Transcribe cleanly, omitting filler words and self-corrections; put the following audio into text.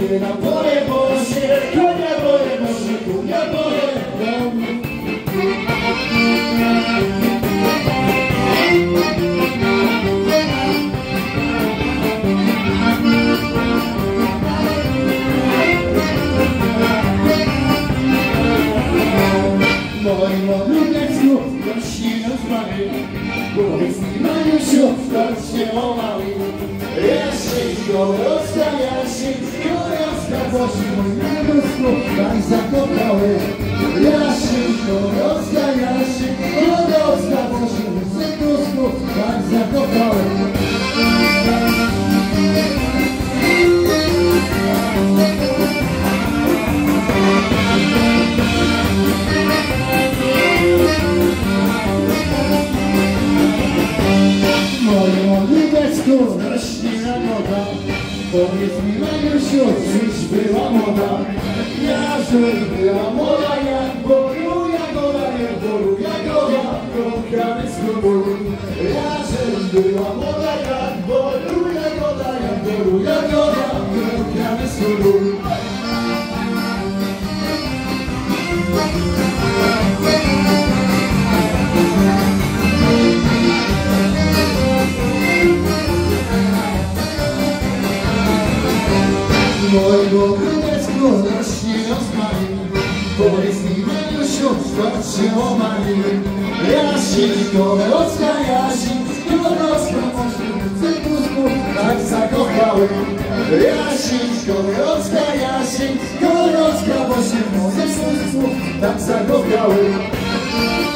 Konie na pole Boże, konia boję Boże, konia boję. Moim odludecku rośnie rozmawiaj, powiedz mi Mariuszu, stąd się omali. Ja się Gorowska, ja się Gorowska, poszli mój Mariuszu, tak zakopałem. Ja się Gorowska, ja się Gorowska, poszli mój Mariuszu, tak zakopałem. Rośnie moda, powiedz mi Mariusiu, czyś była moda? Ja, że była moda, jak bolu jagoda, jak bolu jagoda, krokami z klubu. Ja, że była moda, jak bolu jagoda, jak bolu jagoda, krokami z klubu. Mojego grudecku rośnie rozmarin, powiedz mi Mariusiu, stąd się omali. Jasiń, Gorowska, Jasiń, Gorowska, w cytrusku tak zakochałem. Jasiń, Gorowska, Jasiń, Gorowska, bo się w moim sercu tak zakochałem.